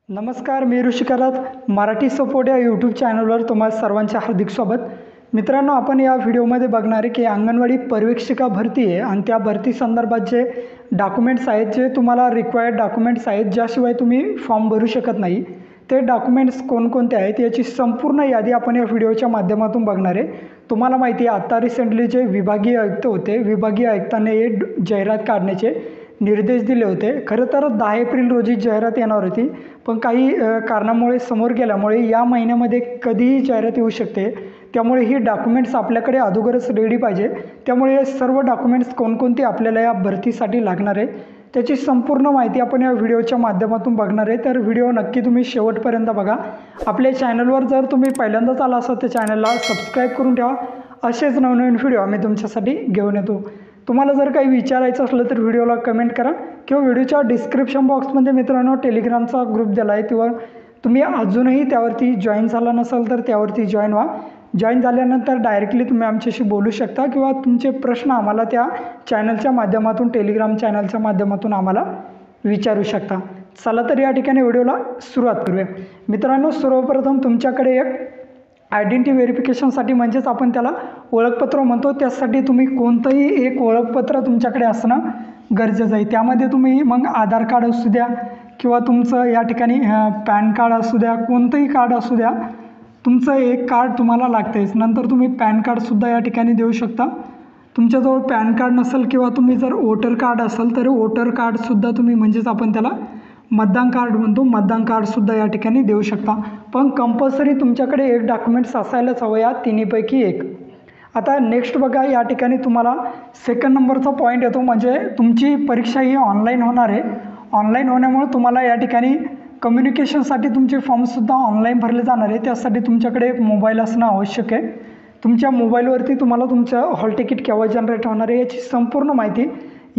नमस्कार, मी ऋषिकरात मराठी सपोर्ट या यूट्यूब चॅनलवर तुम्हाला सर्वांचे हार्दिक स्वागत. मित्रांनो, आपण या व्हिडिओमध्ये बघणार आहे की अंगणवाडी पर्यवेक्षिका भरती आहे आणि त्या भरती संदर्भात जे डॉक्युमेंट्स आहेत, जे तुम्हाला रिक्वायर्ड डॉक्युमेंट्स आहेत, ज्याशिवाय तुम्ही फॉर्म भरू शकत नाही, ते डॉक्युमेंट्स कोणकोणते आहेत याची संपूर्ण यादी आपण या व्हिडिओच्या माध्यमातून बघणार आहे. तुम्हाला माहिती आहे, आत्ता रिसेंटली जे विभागीय आयुक्त होते, विभागीय आयुक्तांनी हे जाहिरात काढण्याचे निर्देश दिले होते. खरं तर 10 एप्रिल रोजी जाहिरात येणार होती, पण काही कारणामुळे समोर गेल्यामुळे या महिन्यामध्ये कधीही जाहिरात येऊ शकते. त्यामुळे ही डॉक्युमेंट्स आपल्याकडे अगोदरच रेडी पाहिजे. त्यामुळे सर्व डॉक्युमेंट्स कोणकोणती आपल्याला या भरतीसाठी लागणार आहे त्याची संपूर्ण माहिती आपण या व्हिडिओच्या माध्यमातून बघणार आहे. तर व्हिडिओ नक्की तुम्ही शेवटपर्यंत बघा. आपल्या चॅनलवर जर तुम्ही पहिल्यांदाच आला असाल तर चॅनलला सबस्क्राईब करून ठेवा. असेच नवनवीन व्हिडिओ आम्ही तुमच्यासाठी घेऊन येतो. तुम्हाला जर काही विचारायचं असलं तर व्हिडिओला कमेंट करा किंवा व्हिडिओच्या डिस्क्रिप्शन बॉक्समध्ये मित्रांनो टेलिग्रामचा ग्रुप दिला आहे, किंवा तुम्ही अजूनही त्यावरती जॉईन झाला नसाल तर त्यावरती जॉईन व्हा. जॉईन झाल्यानंतर डायरेक्टली तुम्ही आमच्याशी बोलू शकता किंवा तुमचे प्रश्न आम्हाला त्या चॅनलच्या माध्यमातून, टेलिग्राम चॅनलच्या माध्यमातून आम्हाला विचारू शकता. चला तर या ठिकाणी व्हिडिओला सुरुवात करूया. मित्रांनो, सर्वप्रथम तुमच्याकडे एक आयडेंटिटी व्हेरिफिकेशनसाठी, म्हणजेच आपण त्याला ओळखपत्र म्हणतो, त्यासाठी तुम्ही कोणतंही एक ओळखपत्र तुमच्याकडे असणं गरजेचं आहे. त्यामध्ये तुम्ही मग आधार कार्ड असू द्या किंवा तुमचं या ठिकाणी पॅन कार्ड असू द्या, कोणतंही कार्ड असू द्या, तुमचं एक कार्ड तुम्हाला लागतेच. नंतर तुम्ही पॅन कार्डसुद्धा या ठिकाणी देऊ शकता. तुमच्याजवळ पॅन कार्ड नसेल किंवा तुम्ही जर वोटर कार्ड असेल तर वोटर कार्डसुद्धा तुम्ही, म्हणजेच आपण त्याला मतदान कार्ड म्हणतो, मतदान कार्डसुद्धा या ठिकाणी देऊ शकता. पण कंपल्सरी तुमच्याकडे एक डॉक्युमेंट्स असायलाच हवं, या तिन्हीपैकी एक. आता नेक्स्ट बघा, या ठिकाणी तुम्हाला सेकंड नंबरचा पॉईंट येतो, म्हणजे तुमची परीक्षा ही ऑनलाईन होणार आहे. ऑनलाईन होण्यामुळे तुम्हाला या ठिकाणी कम्युनिकेशनसाठी तुमचे फॉर्मसुद्धा ऑनलाईन भरले जाणार आहे. त्यासाठी तुमच्याकडे एक मोबाईल असणं आवश्यक आहे. तुमच्या मोबाईलवरती तुम्हाला तुमचं हॉल तिकीट केव्हा जनरेट होणार आहे याची संपूर्ण माहिती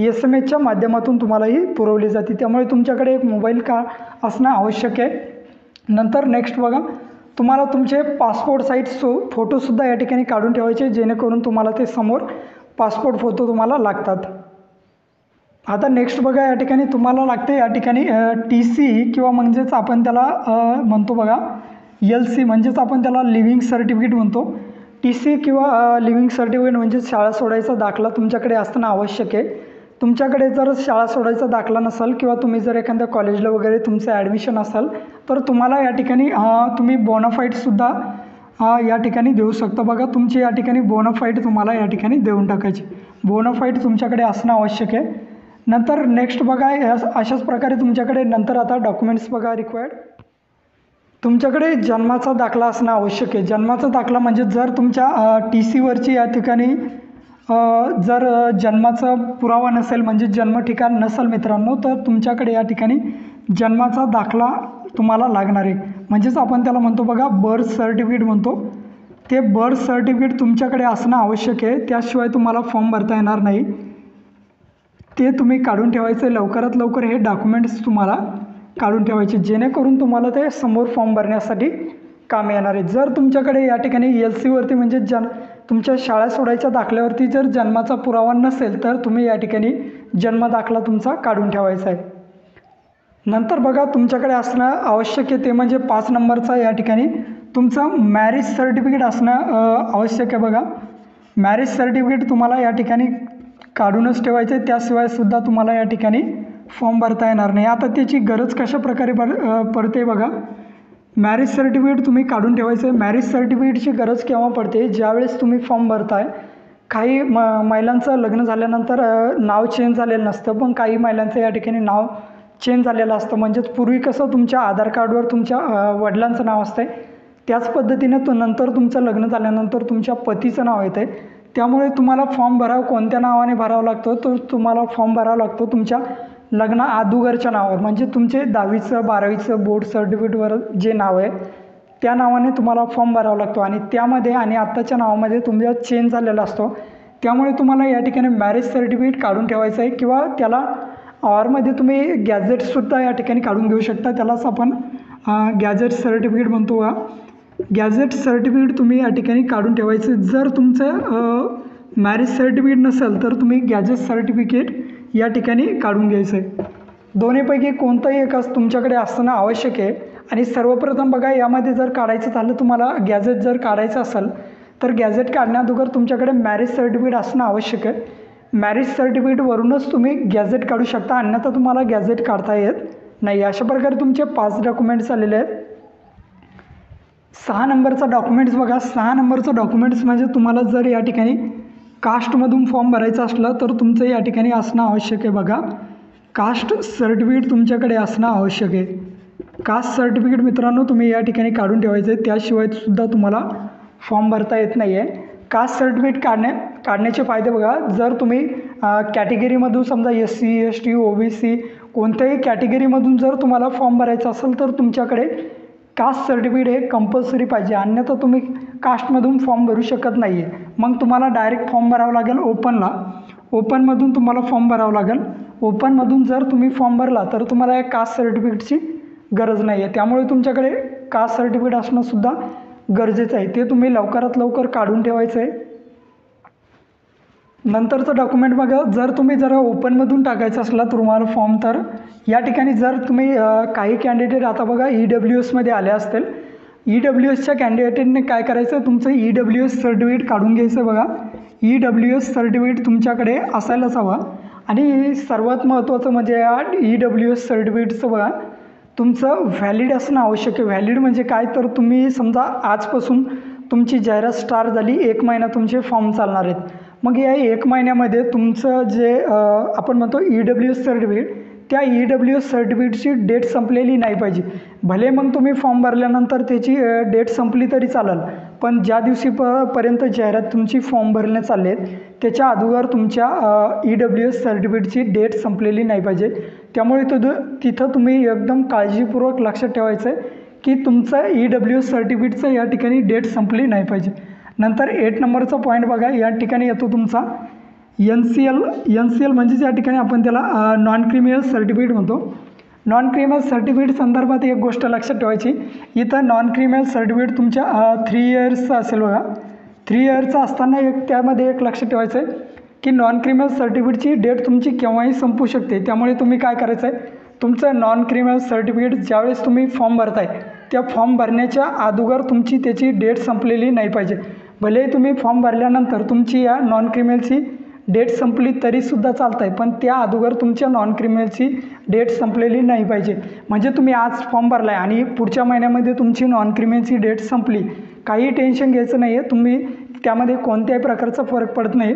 SMS माध्यमातून तुम्हालाही पुरवली जाते. त्यामुळे तुमच्याकडे एक मोबाईल असणं आवश्यक आहे. नंतर नेक्स्ट बघा, तुम्हाला तुमचे पासपोर्ट साईज फोटोसुद्धा या ठिकाणी काढून ठेवायचे, जेणेकरून तुम्हाला ते समोर पासपोर्ट फोटो तुम्हाला लागतात. आता नेक्स्ट बघा, या ठिकाणी तुम्हाला लागते या ठिकाणी TC किंवा म्हणजेच आपण त्याला म्हणतो बघा LC, म्हणजेच आपण त्याला लिव्हिंग सर्टिफिकेट म्हणतो. TC किंवा लिव्हिंग सर्टिफिकेट म्हणजे शाळा सोडायचा दाखला तुमच्याकडे असणं आवश्यक आहे. तुमच्याकडे जर शाळा सोडायचा दाखला नसेल किंवा तुम्ही जर एखाद्या कॉलेजला वगैरे तुमचं ॲडमिशन असेल तर तुम्हाला या ठिकाणी तुम्ही बोनाफाईडसुद्धा या ठिकाणी देऊ शकता. बघा, तुमची या ठिकाणी बोनाफाईड तुम्हाला या ठिकाणी देऊन टाकायची. बोनाफाईड तुमच्याकडे असणं आवश्यक आहे. नंतर नेक्स्ट बघा, अशाच प्रकारे तुमच्याकडे नंतर आता डॉक्युमेंट्स बघा रिक्वायर्ड. तुमच्याकडे जन्माचा दाखला असणं आवश्यक आहे. जन्माचा दाखला म्हणजे जर तुमच्या TCवरची या ठिकाणी जर जन्माचा पुरावा नसेल, म्हणजे जन्म ठिकाण नसेल मित्रांनो, तर तुमच्याकडे या ठिकाणी जन्माचा दाखला तुम्हाला लागणार आहे. म्हणजेच आपण त्याला म्हणतो बघा बर्थ सर्टिफिकेट म्हणतो. ते बर्थ सर्टिफिकेट तुमच्याकडे असणं आवश्यक आहे. त्याशिवाय तुम्हाला फॉर्म भरता येणार नाही. ते तुम्ही काढून ठेवायचे. लवकरात लवकर हे डॉक्युमेंट्स तुम्हाला काढून ठेवायचे, जेणेकरून तुम्हाला ते समोर फॉर्म भरण्यासाठी काम येणार आहे. जर तुमच्याकडे या ठिकाणी LCवरती, म्हणजे तुमच्या शाळा सोडायच्या दाखल्यावरती जर जन्माचा पुरावा नसेल तर तुम्ही या ठिकाणी जन्म दाखला तुमचा काढून ठेवायचा आहे. नंतर बघा, तुमच्याकडे असणं आवश्यक आहे ते म्हणजे 5 नंबरचा या ठिकाणी तुमचं मॅरेज सर्टिफिकेट असणं आवश्यक आहे. बघा, मॅरेज सर्टिफिकेट तुम्हाला या ठिकाणी काढूनच ठेवायचं आहे. त्याशिवाय सुद्धा तुम्हाला या ठिकाणी फॉर्म भरता येणार नाही. आता त्याची गरज कशा प्रकारे पडते बघा, मॅरेज सर्टिफिकेट तुम्ही काढून ठेवायचं आहे. मॅरेज सर्टिफिकेटची गरज केव्हा पडते, ज्यावेळेस तुम्ही फॉर्म भरताय. काही महिलांचं लग्न झाल्यानंतर नाव चेंज झालेलं नसतं, पण काही महिलांचं या ठिकाणी नाव चेंज झालेलं असतं. म्हणजेच पूर्वी कसं तुमच्या आधार कार्डवर तुमच्या वडिलांचं नाव असतं, त्याच पद्धतीनं नंतर तुमचं लग्न झाल्यानंतर तुमच्या पतीचं नाव येतं आहे. त्यामुळे तुम्हाला फॉर्म कोणत्या नावाने भरावा लागतो, तो तुम्हाला फॉर्म भरावा लागतो तुमच्या लग्ना अगोदरच्या नावावर. म्हणजे तुमचे 10वीचं 12वीचं बोर्ड सर्टिफिकेटवर जे नाव आहे त्या नावाने तुम्हाला फॉर्म भरावा लागतो, आणि त्यामध्ये आणि आत्ताच्या नावामध्ये तुमचा चेंज झालेला असतो. त्यामुळे तुम्हाला या ठिकाणी मॅरेज सर्टिफिकेट काढून ठेवायचं आहे, किंवा त्याला ऑरमध्ये तुम्ही गॅझेटसुद्धा या ठिकाणी काढून घेऊ शकता. त्यालाच आपण गॅझेट सर्टिफिकेट म्हणतो. गॅझेट सर्टिफिकेट तुम्ही या ठिकाणी काढून ठेवायचं. जर तुमचं मॅरेज सर्टिफिकेट नसेल तर तुम्ही गॅझेट सर्टिफिकेट या ठिकाणी काढून घ्यायचं आहे. दोन्हीपैकी कोणतंही एक तुमच्याकडे असणं आवश्यक आहे. आणि सर्वप्रथम बघा, यामध्ये जर काढायचं झालं तुम्हाला गॅझेट जर काढायचं असेल तर गॅझेट काढण्याअगोदर तुमच्याकडे मॅरेज सर्टिफिकेट असणं आवश्यक आहे. मॅरेज सर्टिफिकेटवरूनच तुम्ही गॅझेट काढू शकता, अन्यथा तुम्हाला गॅझेट काढता येत नाही. अशा प्रकारे तुमचे 5 डॉक्युमेंट्स आलेले आहेत. 6 नंबरचा डॉक्युमेंट्स बघा. 6 नंबरचं डॉक्युमेंट्स म्हणजे तुम्हाला जर या ठिकाणी कास्टमधून फॉर्म भरायचा असला तर तुमचं या ठिकाणी असणं आवश्यक आहे. बघा, कास्ट सर्टिफिकेट तुमच्याकडे असणं आवश्यक आहे. कास्ट सर्टिफिकेट मित्रांनो तुम्ही या ठिकाणी काढून ठेवायचं आहे, त्याशिवाय सुद्धा तुम्हाला फॉर्म भरता येत नाही आहे. कास्ट सर्टिफिकेट काढण्याचे फायदे बघा, जर तुम्ही कॅटेगरीमधून समजा SC ST OBC कोणत्याही कॅटेगरीमधून जर तुम्हाला फॉर्म भरायचा असेल तर तुमच्याकडे कास्ट सर्टिफिकेट हे कंपल्सरी पाहिजे, अन्यथा तुम्ही कास्टमधून फॉर्म भरू शकत नाही आहे. मग तुम्हाला डायरेक्ट फॉर्म भरावं लागेल ओपनमधून तुम्हाला फॉर्म भरावं लागेल. ओपनमधून जर तुम्ही फॉर्म भरला तर तुम्हाला या कास्ट सर्टिफिकेटची गरज नाही आहे. त्यामुळे तुमच्याकडे कास्ट सर्टिफिकेट असणंसुद्धा गरजेचं आहे, ते तुम्ही लवकरात लवकर काढून ठेवायचं आहे. नंतरचं डॉक्युमेंट बघा, जर तुम्ही ओपनमधून टाकायचं असला तुम्हाला फॉर्म, तर या ठिकाणी जर तुम्ही काही कॅन्डिडेट आता बघा EWSमध्ये आले असतील. EWSच्या कॅन्डिडेटने काय करायचं, तुमचं EWS सर्टिफिकेट काढून घ्यायचं. बघा, EWS सर्टिफिकेट तुमच्याकडे असायलाच हवा. आणि सर्वात महत्त्वाचं म्हणजे या EWS सर्टिफिकेटचं बघा, तुमचं व्हॅलिड असणं आवश्यक आहे. व्हॅलिड म्हणजे काय, तर तुम्ही समजा आजपासून तुमची जाहिरात स्टार्ट झाली, 1 महिना तुमचे फॉर्म चालणार आहेत. मग या 1 महिन्यामध्ये तुमचं जे आपण म्हणतो EWS सर्टिफिकेट, त्या EWS सर्टिफिकेटची डेट संपलेली नाही पाहिजे. भले मग तुम्ही फॉर्म भरल्यानंतर त्याची डेट संपली तरी चालेल, पण ज्या दिवशीपर्यंत जाहिरात तुमची फॉर्म भरणे चालले आहेत त्याच्या अगोदर तुमच्या EWS सर्टिफिकेटची डेट संपलेली नाही पाहिजे. त्यामुळे तिथं तुम्ही एकदम काळजीपूर्वक लक्षात ठेवायचं आहे की तुमचं EWS सर्टिफिकेटचं या ठिकाणी डेट संपली नाही पाहिजे. नंतर 8 नंबरचा पॉईंट बघा, या ठिकाणी येतो तुमचा NCL म्हणजेच या ठिकाणी आपण त्याला नॉन क्रिमिनल सर्टिफिकेट म्हणतो. नॉन क्रिमिनल सर्टिफिकेट संदर्भात एक गोष्ट लक्षात ठेवायची, इथं नॉन क्रिमिनल सर्टिफिकेट तुमच्या 3 इयर्सचं असेल. बघा, 3 इयर्सचं असताना त्यामध्ये एक लक्षात ठेवायचं आहे की नॉन क्रिमिनल सर्टिफिकेटची डेट तुमची केव्हाही संपू शकते. त्यामुळे तुम्ही काय करायचं आहे, तुमचं नॉन क्रिमिनल सर्टिफिकेट ज्यावेळेस तुम्ही फॉर्म भरताय त्या फॉर्म भरण्याच्या अगोदर तुमची त्याची डेट संपलेली नाही पाहिजे. भले तुम्ही फॉर्म भरल्यानंतर तुमची या नॉन क्रिमिनलची डेट संपली तरीसुद्धा चालतं आहे, पण त्या अगोदर तुमच्या नॉन क्रिमिनलची डेट संपलेली नाही पाहिजे. म्हणजे तुम्ही आज फॉर्म भरला आहे आणि पुढच्या महिन्यामध्ये तुमची नॉन क्रिमिनलची डेट संपली, काही टेन्शन घ्यायचं नाही आहे. तुम्ही त्यामध्ये कोणत्याही प्रकारचा फरक पडत नाही.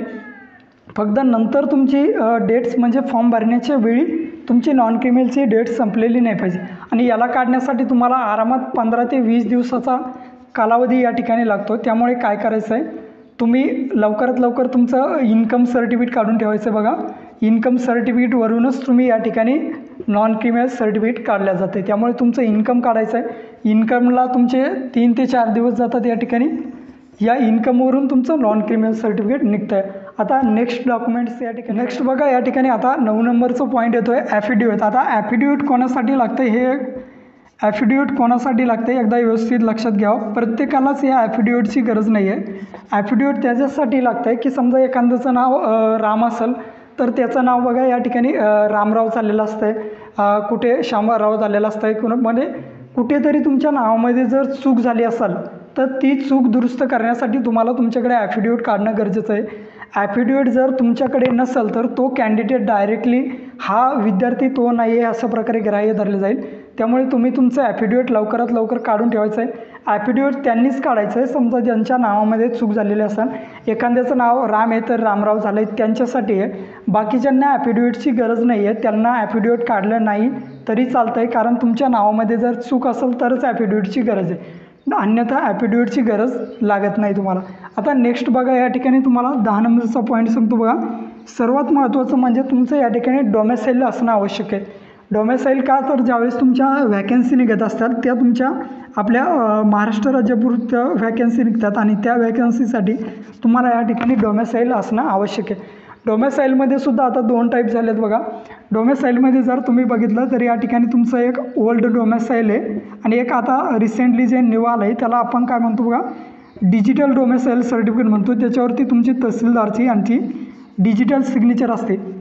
फक्त नंतर तुमची डेट्स म्हणजे फॉर्म भरण्याच्या वेळी तुमची नॉन क्रिमिनलची डेट संपलेली नाही पाहिजे. आणि याला काढण्यासाठी तुम्हाला आरामात 15 ते 20 दिवसाचा कालावधी या ठिकाणी लागतो. त्यामुळे काय करायचं आहे, तुम्ही लवकरात लवकर तुमचं इन्कम सर्टिफिकेट काढून ठेवायचं. बघा, इन्कम सर्टिफिकेटवरूनच तुम्ही या ठिकाणी नॉन क्रिमिनल सर्टिफिकेट काढल्या जाते. त्यामुळे तुमचं इन्कम काढायचं आहे. इन्कमला तुमचे 3 ते 4 दिवस जातात या ठिकाणी. या इन्कमवरून तुमचं नॉन क्रिमिनल सर्टिफिकेट निघतं आहे. आता नेक्स्ट डॉक्युमेंट्स या ठिकाणी नेक्स्ट बघा, या ठिकाणी आता 9 नंबरचं पॉईंट येतो आहे ॲफिडेविट. आता ॲफिडेविट कोणासाठी लागतं, हे ॲफिडेविट कोणासाठी लागते एकदा व्यवस्थित लक्षात घ्यावं. प्रत्येकालाच या ॲफिडेविटची गरज नाही आहे. ॲफिडेविट त्याच्यासाठी लागतं आहे की समजा एखाद्याचं नाव राम असेल तर त्याचं नाव बघा या ठिकाणी रामराव चाललेलं असतं आहे, कुठे शामराव झालेलं असतं आहे. म्हणजे कुठेतरी तुमच्या नावामध्ये जर चूक झाली असेल तर ती चूक दुरुस्त करण्यासाठी तुम्हाला तुमच्याकडे ॲफिडेविट काढणं गरजेचं आहे. ॲफिडेविट जर तुमच्याकडे नसेल तर तो कॅन्डिडेट डायरेक्टली हा विद्यार्थी तो नाही आहे असं प्रकारे ग्राह्य धरले जाईल. त्यामुळे तुम्ही तुमचं ॲफिडेविट लवकरात लवकर काढून ठेवायचं आहे. ॲफिडेविट त्यांनीच काढायचं आहे समजा ज्यांच्या नावामध्ये चूक झालेली असेल. एखाद्याचं नाव राम आहे तर रामराव झालं आहे त्यांच्यासाठी आहे. बाकीच्यांना ॲफिडेविटची गरज नाही आहे, त्यांना ॲफिडेविट काढलं नाही तरी चालतं आहे, कारण तुमच्या नावामध्ये जर चूक असेल तरच ॲफिडेविटची गरज आहे, अन्यथा ॲफिडेविटची गरज लागत नाही तुम्हाला. आता नेक्स्ट बघा, या ठिकाणी तुम्हाला 10 नंबरचा पॉईंट सांगतो. बघा, सर्वात महत्त्वाचं म्हणजे तुमचं या ठिकाणी डोमेसाईल असणं आवश्यक आहे. डोमेसाईल का, तर ज्यावेळेस तुमच्या व्हॅकन्सी निघत असतात त्या तुमच्या आपल्या महाराष्ट्र राज्यापुरत्या व्हॅकन्सी निघतात आणि त्या व्हॅकन्सीसाठी तुम्हाला या ठिकाणी डोमेसाईल असणं आवश्यक आहे. डोमेसाईलमध्ये सुद्धा आता 2 टाईप झालेत. बघा, डोमेसाईलमध्ये जर तुम्ही बघितलं तर या ठिकाणी तुमचं एक ओल्ड डोमेसाईल आहे आणि एक आता रिसेंटली जे न्यू आलं आहे त्याला आपण काय म्हणतो बघा, डिजिटल डोमेसाईल सर्टिफिकेट म्हणतो. त्याच्यावरती तुमची तहसीलदारची यांची डिजिटल सिग्नेचर असते.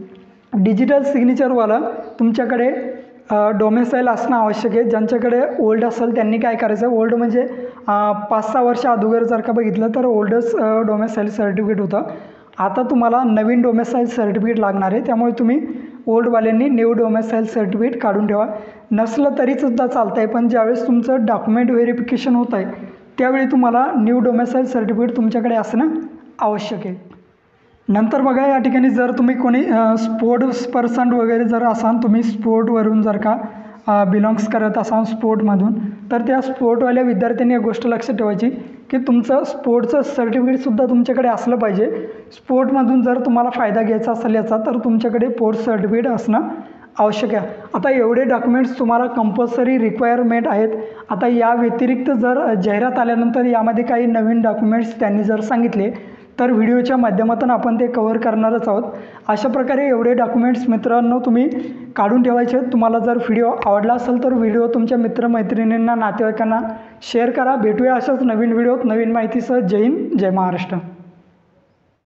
डिजिटल सिग्नेचरवाला तुमच्याकडे डोमेसाईल असणं आवश्यक आहे. ज्यांच्याकडे ओल्ड असेल त्यांनी काय करायचं, ओल्ड म्हणजे 5-6 वर्ष अगोदर जर का बघितलं तर ओल्डच डोमेसाईल सर्टिफिकेट होतं. आता तुम्हाला नवीन डोमेसाईल सर्टिफिकेट लागणार आहे, त्यामुळे तुम्ही ओल्डवाल्यांनी न्यू डोमेसाईल सर्टिफिकेट काढून ठेवा. नसलं तरीसुद्धा चालतं आहे, पण ज्यावेळेस तुमचं डॉक्युमेंट व्हेरिफिकेशन होत आहे त्यावेळी तुम्हाला न्यू डोमेसाईल सर्टिफिकेट तुमच्याकडे असणं आवश्यक आहे. नंतर बघा या ठिकाणी जर तुम्ही कोणी स्पोर्ट्स पर्सन वगैरे जर असाल, तुम्ही स्पोर्टवरून जर का बिलॉंग्स करत असाल स्पोर्टमधून, तर त्या स्पोर्टवाल्या विद्यार्थ्यांनी एक गोष्ट लक्षात ठेवायची की तुमचं स्पोर्टचं सर्टिफिकेटसुद्धा तुमच्याकडे असलं पाहिजे. स्पोर्टमधून जर तुम्हाला फायदा घ्यायचा असेल याचा, तर तुमच्याकडे स्पोर्ट्स सर्टिफिकेट असणं आवश्यक आहे. आता एवढे डॉक्युमेंट्स तुम्हाला कंपल्सरी रिक्वायरमेंट आहेत. आता या व्यतिरिक्त जर जाहिरात आल्यानंतर यामध्ये काही नवीन डॉक्युमेंट्स त्यांनी जर सांगितले तर व्हिडिओच्या माध्यमातून आपण ते कव्हर करणारच आहोत. अशा प्रकारे एवढे डॉक्युमेंट्स मित्रांनो तुम्ही काढून ठेवायचे आहेत. तुम्हाला जर व्हिडिओ आवडला असेल तर व्हिडिओ तुमच्या मित्रमैत्रिणींना, नातेवाईकांना शेअर करा. भेटूया अशाच नवीन व्हिडिओत नवीन माहितीसह. जय हिंद, जय महाराष्ट्र.